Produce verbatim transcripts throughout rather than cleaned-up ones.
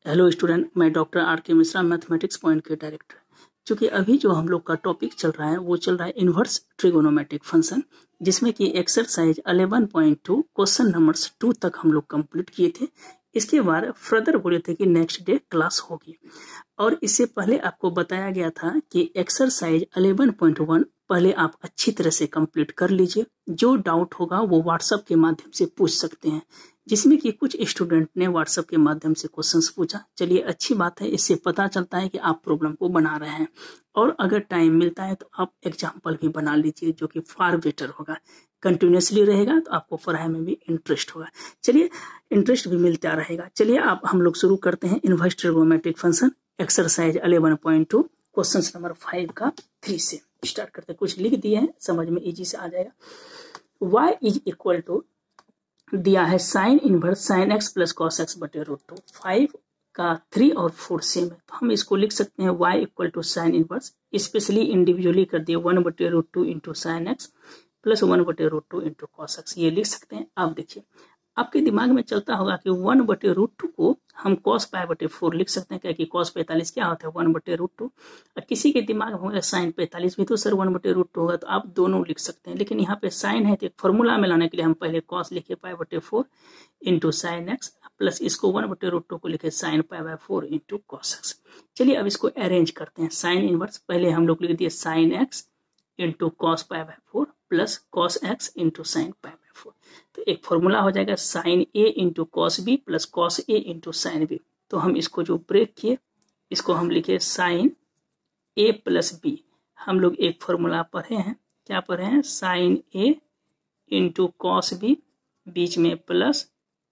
Hello student, मैं doctor R K Mishra, mathematics point के director. क्योंकि अभी जो हम लोग का टॉपिक चल रहा है वो चल रहा है इन्वर्स ट्रिगोनोमेट्रिक फंक्शन, जिसमें कि exercise eleven point two question number two तक हम लोग कंप्लीट किए थे। इसके बाद फर्दर बोले थे कि नेक्स्ट डे क्लास होगी, और इससे पहले आपको बताया गया था कि एक्सरसाइज इलेवन पॉइंट वन पहले आप अच्छी तरह से कंप्लीट कर लीजिए। जो डाउट होगा वो व्हाट्सएप के माध्यम से पूछ सकते हैं, जिसमें कि कुछ स्टूडेंट ने व्हाट्सएप के माध्यम से क्वेश्चंस पूछा। चलिए, अच्छी बात है, इससे पता चलता है कि आप प्रॉब्लम को बना रहे हैं। और अगर टाइम मिलता है तो आप एग्जाम्पल भी बना लीजिए, जो कि फार बेटर होगा। कंटिन्यूसली रहेगा तो आपको पढ़ाई में भी इंटरेस्ट होगा। चलिए, इंटरेस्ट भी मिलता रहेगा। चलिए, अब हम लोग शुरू करते हैं inverse trigonometric function exercise eleven point two question number five का थ्री से स्टार्ट करते हैं। कुछ लिख दिए हैं, समझ में इजी से आ जाएगा। y इज इक्वल टू दिया है sine inverse sine x plus cos x बटे रूट टू। फाइव का थ्री और फोर सेम है, तो हम इसको लिख सकते हैं y equal to sine inverse, specially individually कर दिए वन बटे root two into sine x plus one बटे root two into cos x, ये लिख सकते हैं। अब देखिए, आपके दिमाग में चलता होगा कि वन बटे रूट टू को हम कॉस पाई बटे फोर लिख सकते हैं, क्योंकि कॉस पैंतालीस क्या होता है वन बटे रूट टू। और किसी के दिमाग में होगा साइन पैंतालीस भी तो सर वन बटे रूट टू होगा, तो आप दोनों लिख सकते हैं। लेकिन यहाँ पे साइन है तो एक फॉर्मूला में लाने के लिए हम पहले कॉस लिखे पाई बटे four into sine x, plus इसको वन बटे रूट टू को लिखे sine pi by four into cos x. चलिए, अब इसको अरेंज करते हैं। साइन इनवर्स पहले हम लोग लिख दिए sine x into cos pi by four plus cos x into sine pi by four. तो एक फॉर्मूला हो जाएगा sine A into cos B plus cos A into sine B. तो हम इसको जो ब्रेक किए, इसको हम लिखे साइन ए प्लस बी। हम लोग एक फॉर्मूला पढ़े हैं, क्या पढ़े हैं? Sine A into cos B, बीच में प्लस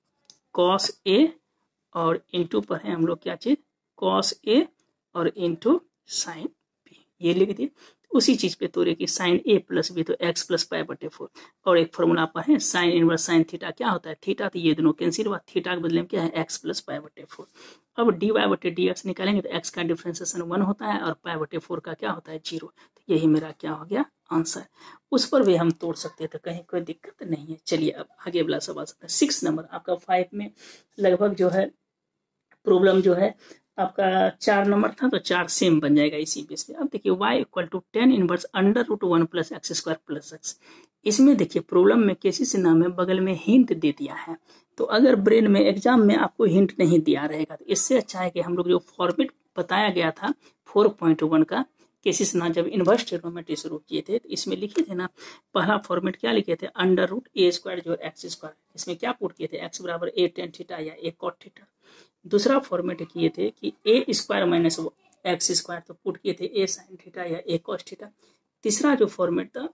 कॉस ए, और इंटू पढ़े हम लोग क्या चीज? कॉस ए और इंटू साइन बी, ये लिख दिए। उसी चीज पे तोड़े कि साइन ए प्लस बी तो एक्स प्लस पाई बटे फोर। और एक फॉर्मूला पर है साइन इनवर्स साइन थीटा, क्या होता है? थीटा, तो ये दोनों कैंसिल हुआ, थीटा के बदले में क्या है? एक्स प्लस पाई बटे फोर। अब डी वाई बटे डी एक्स निकालेंगे तो एक्स का डिफरेंशिएशन वन होता है और पाई बटे फोर का क्या होता है? जीरो। तो यही मेरा क्या हो गया? आंसर। उस पर भी हम तोड़ सकते हैं, तो कहीं कोई दिक्कत नहीं है। चलिए, अब आगे वाला सवाल सकता है। सिक्स नंबर आपका फाइव में लगभग जो है प्रॉब्लम जो है आपका चार नंबर था, तो चार सेम बन जाएगा इसी बेस पे। अब देखिए, y equal to tan inverse under root one plus x square plus x. इसमें देखिए प्रॉब्लम में कैसी से नाम है, बगल में हिंट दे दिया है। तो अगर ब्रेन में एग्जाम में आपको हिंट नहीं दिया रहेगा, तो इससे अच्छा है कि हम लोग जो फॉर्मेट बताया गया था फोर पॉइंट वन का केसिस ना, जब इन्वर्स ट्रिगोनोमेट्री शुरू किए थे तो इसमें लिखे थे ना, पहला फॉर्मेट क्या लिखे थे? अंडर रूट ए स्क्वायर जो एक्स स्क्वायर, इसमें क्या पुट किए थे? एक्स बराबर ए टेन थीटा या ए कॉट थीटा। दूसरा फॉर्मेट किए थे कि a square minus x square, तो पुट किए थे ए साइन थीटा या ए कॉस थीटा। तीसरा जो फॉर्मेट था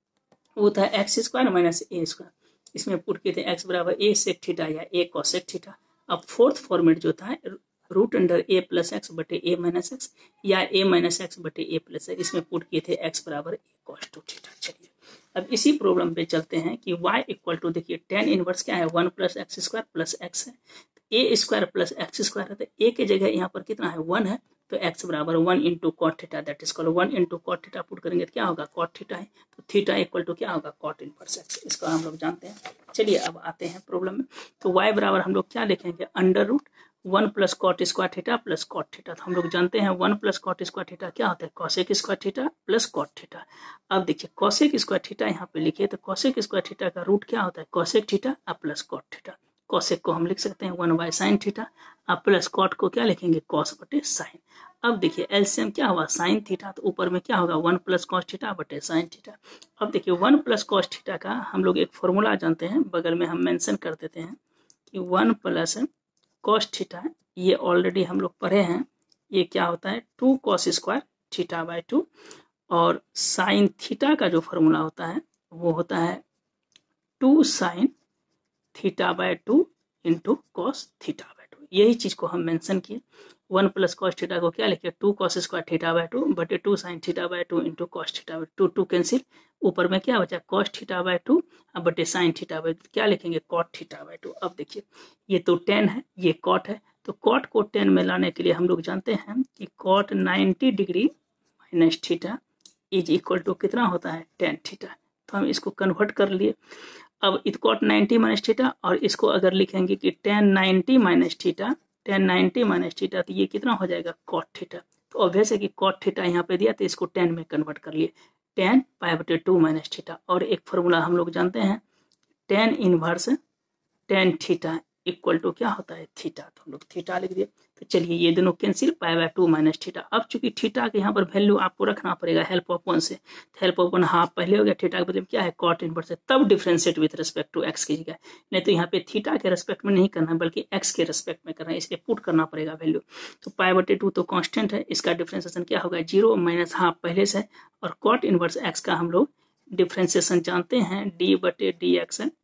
वो था x square minus a square, इसमें पुट किए थे एक्स बराबर ए सेक थीटा या ए कॉसेक थीटा। अब फोर्थ फॉर्मेट जो था root under a plus x बटे ए माइनस एक्स या ए माइनस एक्स बटे ए प्लस एक्स, इसमें पुट किए थे एक्स बराबर ए कॉस टू थीटा। चलिए, अब इसी प्रॉब्लम पे चलते हैं कि y इक्वल टू, देखिए टेन इनवर्स क्या है? One plus x square plus x है, a square plus x square है, तो ए के जगह यहाँ पर कितना है? वन है, तो एक्स बराबर one into cot theta, that is called one into cot theta. Put करेंगे तो क्या होगा? कॉट थीटा है, तो थीटा इक्वल टू क्या होगा? Cot inverse x. इसको हम लोग जानते हैं। चलिए, अब आते हैं प्रॉब्लम में। तो y बराबर हम लोग क्या लिखेंगे? Under root one plus cot square theta plus cot theta. तो हम लोग जानते हैं one plus cot square theta क्या होता है? Cosec square theta plus cot theta. अब देखिए, कॉसेक स्क्वायर थीटा यहाँ पे लिखिए, तो कॉसेक स्क्वायर थीटा का रूट क्या होता है? कॉसेक थीटा और प्लस कॉट थीटा। कॉसेक को हम लिख सकते हैं वन बाय साइन थीटा, अब प्लस कॉट को क्या लिखेंगे? कॉस बटे साइन। अब देखिए, एलसीएम क्या हुआ? साइन थीटा, तो ऊपर में क्या होगा? वन प्लस कॉस थीटा बटे साइन थीटा। अब देखिए, वन प्लस कॉस थीटा का हम लोग एक फॉर्मूला जानते हैं, बगल में हम मेंशन कर देते हैं कि वन प्लस कॉस थीटा, ये ऑलरेडी हम लोग पढ़े हैं, ये क्या होता है? Two cos square theta by two. और साइन थीटा का जो फॉर्मूला होता है वो होता है two sine theta by two into cos theta by two. यही चीज को हम मेंशन किए। वन प्लस कॉस थीटा को क्या लिखे? Two cos square theta by two बटे two sine theta by two into cos theta by two. Two cancel, ऊपर में क्या बचा? कॉस थीटा बाय टू बटे साइन थीटा बाय टू, क्या लिखेंगे? Cot theta by two. अब देखिए, ये तो टेन है, ये कॉट है, तो कॉट को टेन में लाने के लिए हम लोग जानते हैं कि cot ninety degree minus theta is equal to कितना होता है? Tan theta. तो हम इसको कन्वर्ट कर लिए। अब इत कॉट नाइन्टी माइनस थीटा, और इसको अगर लिखेंगे कि tan ninety minus theta tan ninety minus theta, तो ये कितना हो जाएगा कॉट थीटा। तो ऑब्वियस है कि कॉट थीटा यहाँ पे दिया तो इसको टेन में कन्वर्ट कर लिए, टेन पाई बटे टू माइनस थीटा। और एक फॉर्मूला हम लोग जानते हैं, tan inverse tan theta equal to क्या होता है थीटा, तो हम लोग थीटा लिख दिए। तो चलिए ये दोनों cancel, pi by two minus theta. अब चूंकि थीटा के यहाँ पर वैल्यू आपको रखना पड़ेगा हेल्प ऑफ वन से, हेल्प ऑफ वन हाफ पहले हो गया, थीटा का मतलब क्या है कॉट इनवर्स है, तब differentiate with respect to x कीजिएगा, नहीं तो यहाँ पे थीटा के रेस्पेक्ट में नहीं करना बल्कि एक्स के रेस्पेक्ट में करना है, इसलिए पुट करना पड़ेगा वैल्यू। तो पाई बटे टू तो कॉन्स्टेंट है, इसका डिफ्रेंसिएशन क्या होगा जीरो माइनस हाफ पहले से, और कॉट इनवर्स एक्स का हम लोग डिफ्रेंसिएशन जानते हैं डी बटे डी एक्स है,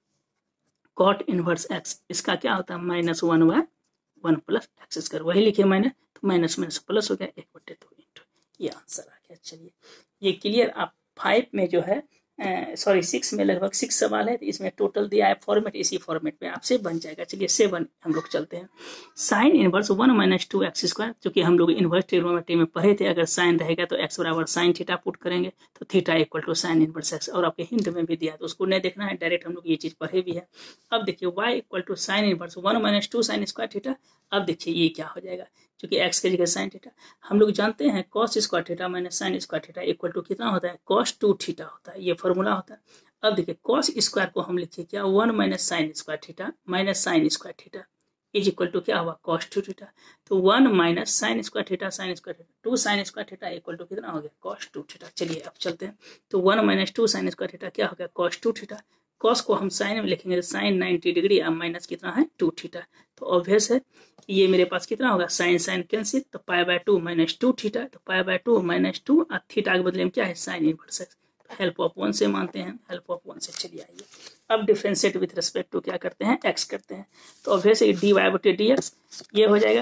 कॉट इनवर्स एक्स इसका क्या होता है minus one by one plus x square, वही लिखे मैंने, तो माइनस माइनस प्लस हो गया एक बटे दो इंटू, ये आंसर आ गया। चलिए ये क्लियर। आप फाइव में जो है सॉरी सिक्स में लगभग सिक्स सवाल है, तो इसमें टोटल दिया है फॉर्मेट, इसी फॉर्मेट में आपसे बन जाएगा। चलिए सेवन हम लोग चलते हैं, sine inverse one minus two x square, क्योंकि हम लोग इनवर्स ट्रिग्नोमेट्री में पढ़े थे, अगर साइन रहेगा तो एक्स बराबर साइन थीटा पुट करेंगे, तो theta equal to sine inverse x, और आपके हिंट में भी दिया तो उसको नहीं देखना है, डायरेक्ट हम लोग ये चीज पढ़े भी है। अब देखिए y equal to sine inverse one minus two sine square theta. अब देखिए ये क्या हो जाएगा, क्योंकि x की जगह साइन थीटा, हम लोग जानते हैं cos square theta minus sine square theta equal to कितना होता है कॉस टू थीटा होता है, ये फॉर्मूला होता है। अब देखिए कॉस स्क्वायर को हम लिखिए क्या one minus sine square theta minus sine square theta is equal to क्या हुआ कॉस टू थीटा, तो one minus sine square theta sine square theta two sine square theta equal to कितना हो गया कॉस टू थीटा। चलिए अब चलते हैं, तो one minus two sine square theta क्या हो गया कॉस टू थीटा, कॉस को हम साइन में लिखेंगे साइन नाइन्टी डिग्री, अब माइनस कितना है टू थीटा, तो ऑब्वियस है कि ये मेरे पास कितना होगा साइन साइन कैंसिल, तो pi by two minus two theta, तो pi by two minus two और थीटा के बदले में क्या है sine inverse x, help of one से मानते हैं, हेल्प ऑफ वन से। चलिए आइए अब डिफरेंशिएट विथ रिस्पेक्ट टू क्या करते हैं एक्स करते हैं, तो ऑब्वियस है डी वाई बटे डी एक्स ये हो जाएगा।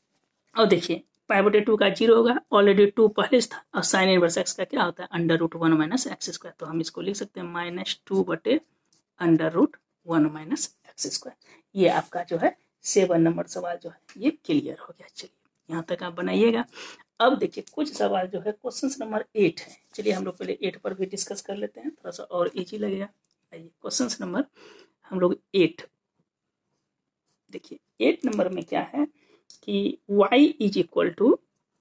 और देखिए पाई बटे टू का जीरो होगा, ऑलरेडी टू पहले था, और साइन इनवर्स एक्स का क्या होता है under root one minus x square, तो हम इसको लिख सकते हैं माइनस टू बटे under root one minus x square. ये आपका जो है सेवन नंबर सवाल जो है ये क्लियर हो गया। चलिए यहाँ तक आप बनाइएगा। अब देखिए कुछ सवाल जो है क्वेश्चन नंबर एट है, चलिए हम लोग पहले एट पर भी डिस्कस कर लेते हैं, थोड़ा सा और इजी लगेगा। आइए क्वेश्चन नंबर हम लोग एट देखिए, एट नंबर में क्या है कि y is equal to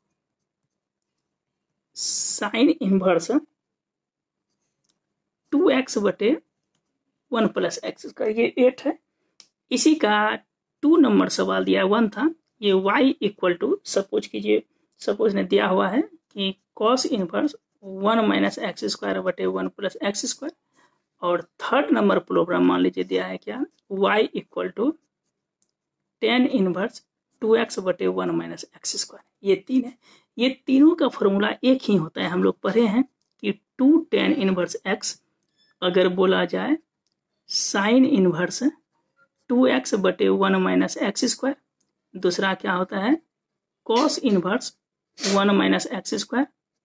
sine inverse two x बटे वन प्लस एक्स का, ये एट है। इसी का टू नंबर सवाल दिया वन था, ये y इक्वल टू सपोज कीजिए, सपोज ने दिया हुआ है कि cos inverse one minus x square बटे वन प्लस एक्स स्क्वायर, और थर्ड नंबर प्रोग्राम मान लीजिए दिया है क्या y equal to tan inverse two x बटे वन माइनस एक्स स्क्वायर, ये तीन है। ये तीनों का फॉर्मूला एक ही होता है, हम लोग पढ़े हैं कि टू टेन इनवर्स एक्स अगर बोला जाए साइन इनवर्स टू एक्स बटे वन माइनस एक्स स्क्वायर, दूसरा क्या होता है cos inverse one minus x square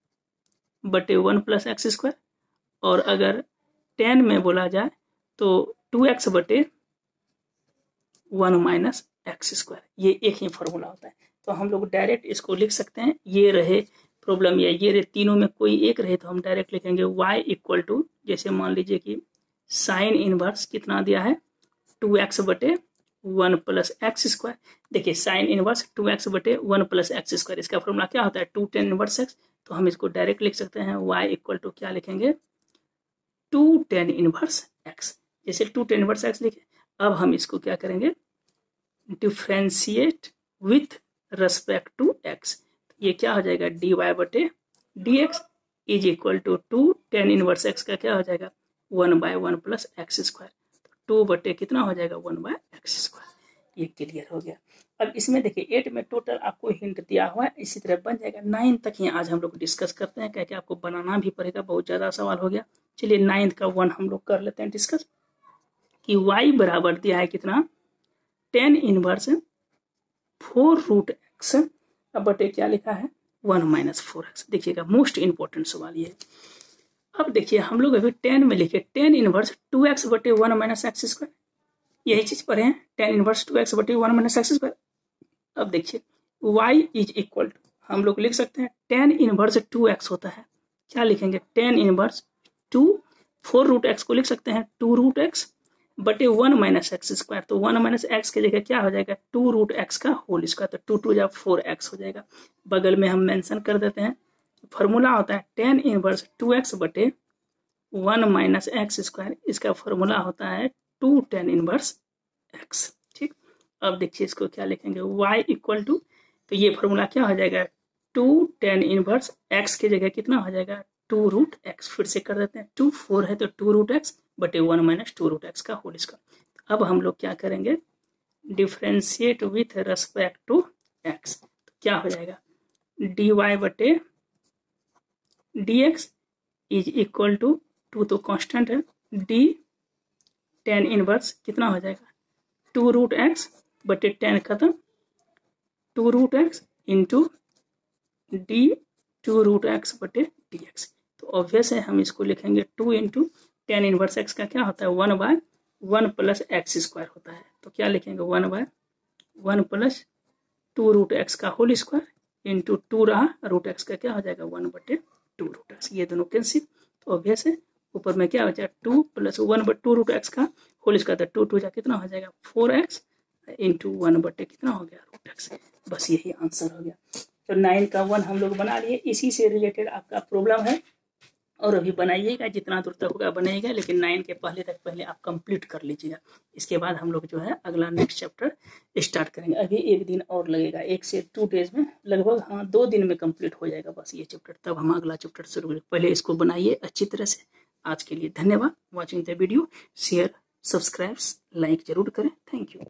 बटे वन प्लस एक्स स्क्वायर, और अगर टेन में बोला जाए तो टू एक्स बटे वन माइनस एक्स स्क्वायर, ये एक ही फॉर्मूला होता है। तो हम लोग डायरेक्ट इसको लिख सकते हैं, ये रहे प्रॉब्लम या ये रहे तीनों में कोई एक रहे तो हम डायरेक्ट लिखेंगे y इक्वल टू, जैसे मान लीजिए कि साइन इनवर्स कितना दिया है टू एक्स बटे वन प्लस एक्स स्क्वायर, देखिए साइन इनवर्स टू एक्स बटे वन प्लस एक्स स्क्वायर, इसका फॉर्मूला क्या होता है टू टेन इनवर्स एक्स, तो हम इसको डायरेक्ट लिख सकते हैं y इक्वल टू क्या लिखेंगे टू टेन इनवर्स एक्स, जैसे टू टेन इनवर्स एक्स लिखे। अब हम इसको क्या करेंगे differentiate with respect to x, ये क्या हो जाएगा डी वाई बटे D x is equal to two tan inverse x का क्या हो जाएगा one by one plus x square, two बटे कितना हो जाएगा वन बाय एक्स स्क्वायर, ये क्लियर हो गया। अब इसमें देखिए एट में टोटल आपको हिंट दिया हुआ है, इसी तरह बन जाएगा। नाइन तक ही आज हम लोग डिस्कस करते हैं, क्या क्या आपको बनाना भी पड़ेगा, बहुत ज़्यादा सवाल हो गया। चलिए नाइन्थ का वन हम लोग कर लेते हैं डिस्कस, कि y बराबर दिया है कितना tan inverse four root x, अब बटे क्या लिखा है वन माइनस फोर एक्स। देखिएगा मोस्ट इंपॉर्टेंट सवाल ये। अब देखिए हम लोग अभी टेन में लिखे टेन इनवर्स टू एक्स बटे वन माइनस एक्स स्क्वायर, यही चीज पढ़े हैं टेन इनवर्स टू एक्स बटे वन माइनस एक्स स्क्वायर। अब देखिए y इज इक्वल टू हम लोग लिख सकते हैं टेन इनवर्स टू एक्स होता है, क्या लिखेंगे tan inverse two four root x को लिख सकते हैं टू रूट एक्स, बटे वन माइनस एक्स स्क्वायर, तो वन माइनस एक्स की जगह क्या हो जाएगा, टू रूट एक्स का होल स्क्वायर, तो टू टू या फोर एक्स हो जाएगा। बगल में हम मेंशन कर देते हैं, फॉर्मूला होता है टेन इनवर्स टू एक्स बटे वन माइनस एक्स स्क्वायर, इसका फॉर्मूला होता है टू टेन इनवर्स एक्स। ठीक, अब देखिए इसको क्या लिखेंगे, y इक्वल टू, तो ये फॉर्मूला क्या हो जाएगा, टू टेन इनवर्स x की जगह कितना हो जाएगा, टू रूट एक्स। फिर से कर देते हैं, टू फोर है तो टू रूट एक्स बटे one minus two root x का होल स्क्वायर। अब हम लोग क्या करेंगे, differentiate with respect to x, तो क्या हो जाएगा, डी वाई बटे D x is equal to, two तो कांस्टेंट है, डी टेन इनवर्स कितना हो जाएगा, टू रूट एक्स बटे टेन खत्म, two root x into d two root x बटे डी एक्स। तो ऑब्वियस है हम इसको लिखेंगे two into tan inverse x का क्या होता है, one by one plus x square होता है, तो क्या लिखेंगे, one by one plus two root x का होल स्क्वायर इंटू टू रहा, रूट एक्स का क्या हो जाएगा, वन बटे टू रूट एक्स, ये दोनों कैंसिल। तो ऑब्वियस है ऊपर में क्या हो जाएगा, टू प्लस वन बटे टू रूट एक्स का होल स्क्वायर, तो टू टू जा कितना हो जाएगा, फोर एक्स इंटू वन बटे कितना हो गया, रूट एक्स। बस यही आंसर हो गया। तो नाइन का वन हम लोग बना लिए, इसी से रिलेटेड आपका प्रॉब्लम है और अभी बनाइएगा, जितना दूर तक होगा बनाइएगा, लेकिन नाइन के पहले तक पहले आप कंप्लीट कर लीजिएगा। इसके बाद हम लोग जो है अगला नेक्स्ट चैप्टर स्टार्ट करेंगे। अभी एक दिन और लगेगा, एक से टू डेज में लगभग, हाँ दो दिन में कंप्लीट हो जाएगा बस ये चैप्टर, तब हम अगला चैप्टर शुरू करेंगे। पहले इसको बनाइए अच्छी तरह से। आज के लिए धन्यवाद, watching the video, share subscribe like जरूर करें, थैंक यू।